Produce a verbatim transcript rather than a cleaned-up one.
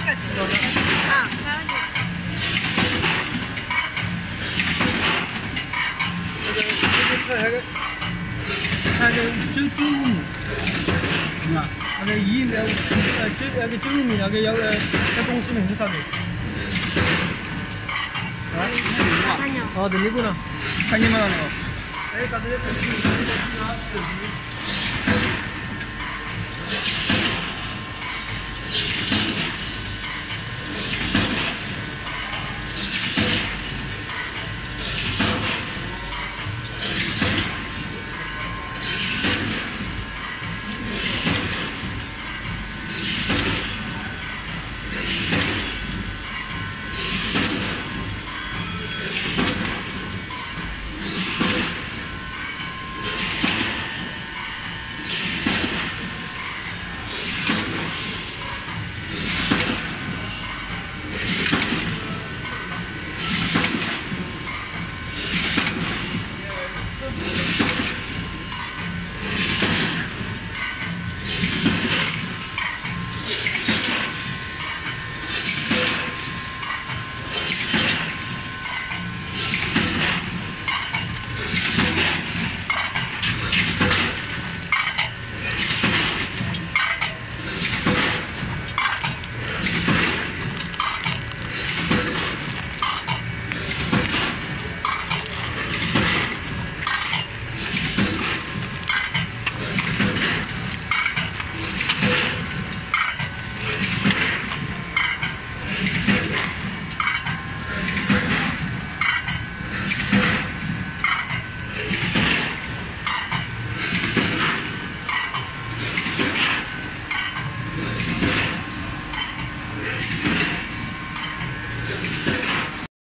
啊，没问题。 那个这个那个那个九九五米，啊，那个一米呃九那个九五米那个要呃要公司名是啥子？啊？啊，对，那个呢？看见没那个？哎，刚才那个。 Thank you.